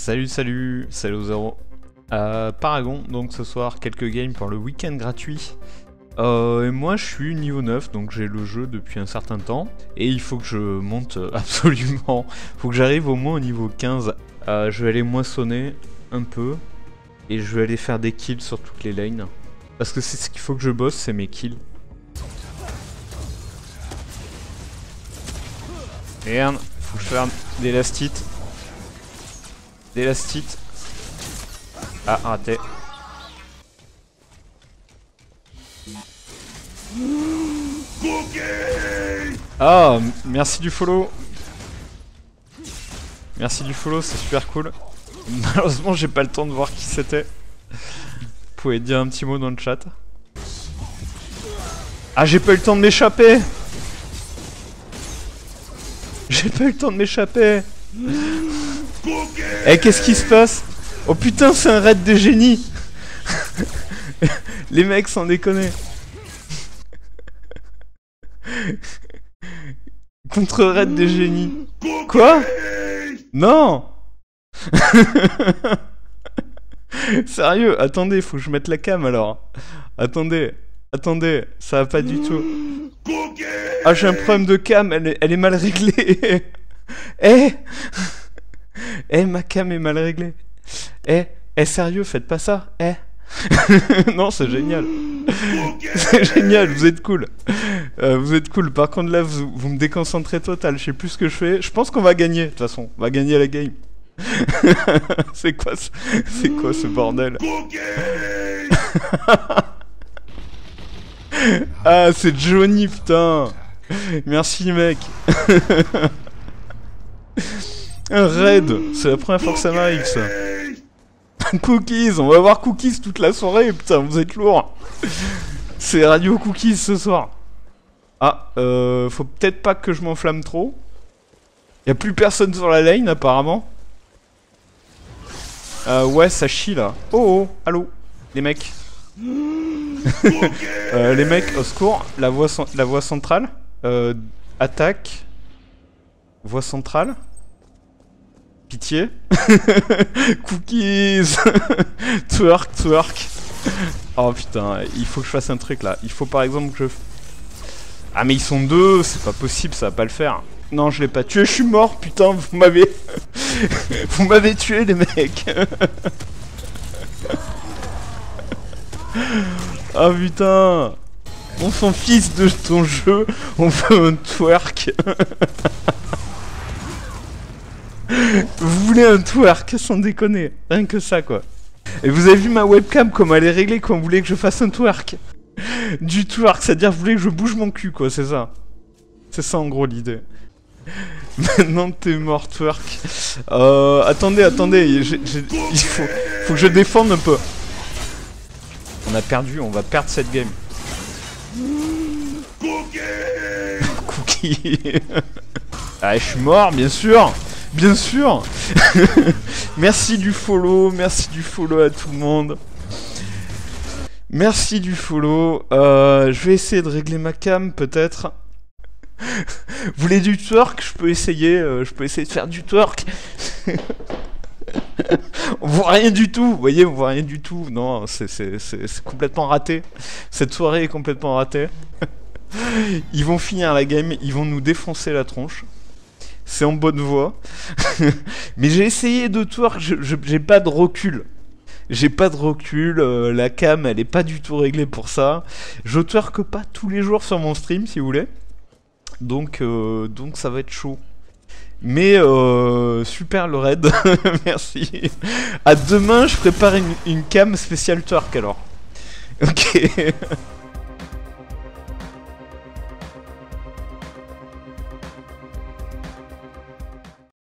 Salut au zéro. Paragon, donc ce soir quelques games pour le week-end gratuit. Et moi je suis niveau 9, donc j'ai le jeu depuis un certain temps. Et il faut que je monte absolument. Faut que j'arrive au moins au niveau 15. Je vais aller moissonner un peu. Et je vais aller faire des kills sur toutes les lanes. Parce que c'est ce qu'il faut que je bosse, c'est mes kills. Merde, faut que je fasse des lastites. Des lastites. Ah, raté. Ah, merci du follow. Merci du follow, c'est super cool. Malheureusement, j'ai pas le temps de voir qui c'était. Vous pouvez dire un petit mot dans le chat. Ah, j'ai pas eu le temps de m'échapper. J'ai pas eu le temps de m'échapper. Eh, qu'est-ce qui se passe? Oh putain, c'est un raid des génies. Les mecs, sans déconner. Contre raid des génies. Quoi? Non. Sérieux, attendez, faut que je mette la cam alors. Attendez, ça va pas du tout. Ah, j'ai un problème de cam, elle est mal réglée. Eh, ma cam est mal réglée. Sérieux, faites pas ça. Non, c'est génial. C'est génial, vous êtes cool. Vous êtes cool. Par contre, là, vous me déconcentrez total. Je sais plus ce que je fais. Je pense qu'on va gagner, de toute façon. On va gagner la game. C'est quoi ce bordel? Ah, c'est Johnny, putain. Merci, mec. Un raid. C'est la première fois que ça m'arrive, ça. Cookies, on va voir Cookies toute la soirée, putain, vous êtes lourd. C'est Radio Cookies ce soir. Ah, faut peut-être pas que je m'enflamme trop. Y'a plus personne sur la lane apparemment. Ouais, ça chie là. Oh, allô, les mecs. Les mecs, au secours, la voie centrale. Attaque. Voie centrale. Pitié. Cookies. Twerk. Oh putain, il faut que je fasse un truc là. Il faut par exemple que je... Ah mais ils sont deux, c'est pas possible, ça va pas le faire. Non, je l'ai pas tué, je suis mort, putain, vous m'avez... Vous m'avez tué les mecs. Ah putain. On s'en fiche de ton jeu, on veut un twerk. Vous voulez un twerk, sans déconner. Rien que ça, quoi. Et vous avez vu ma webcam, comment elle est réglée, quand vous voulez que je fasse un twerk. Du twerk, c'est-à-dire vous voulez que je bouge mon cul, quoi, c'est ça. C'est ça, en gros, l'idée. Maintenant, t'es mort, twerk. Attendez. Il faut que je défende un peu. On a perdu, on va perdre cette game. Cookie. Ah, je suis mort, bien sûr. Bien sûr. Merci du follow à tout le monde. Merci du follow. Je vais essayer de régler ma cam peut-être. Vous voulez du twerk? Je peux essayer de faire du twerk. On voit rien du tout, vous voyez, on voit rien du tout. Non, c'est complètement raté. Cette soirée est complètement ratée. Ils vont finir la game, ils vont nous défoncer la tronche. C'est en bonne voie. Mais j'ai essayé de twerk, j'ai pas de recul. La cam elle est pas du tout réglée pour ça. Je twerk pas tous les jours sur mon stream si vous voulez. Donc ça va être chaud. Mais super le raid. Merci. À demain je prépare une cam spéciale twerk alors. Ok.